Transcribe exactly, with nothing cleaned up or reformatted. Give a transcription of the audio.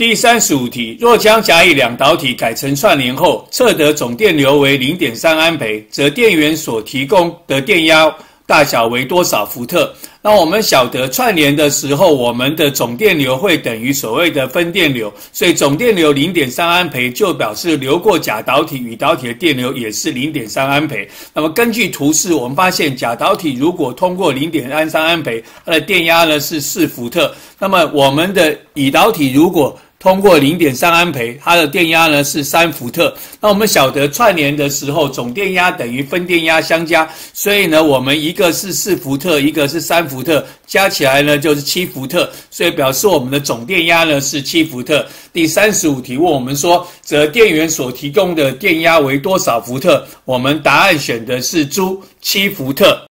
第三十五题，若将甲乙两导体改成串联后，测得总电流为 零点三安培，则电源所提供的电压大小为多少伏特？那我们晓得串联的时候，我们的总电流会等于所谓的分电流，所以总电流 零点三安培就表示流过甲导体与导体的电流也是 零点三安培。那么根据图示，我们发现甲导体如果通过 零点三安培，它的电压呢是四伏特。那么我们的乙导体如果通过 零点三安培，它的电压呢是三伏特。那我们晓得串联的时候，总电压等于分电压相加，所以呢，我们一个是四伏特，一个是三伏特，加起来呢就是七伏特，所以表示我们的总电压呢是七伏特。第三十五题问我们说，则电源所提供的电压为多少伏特？我们答案选的是猪，七伏特。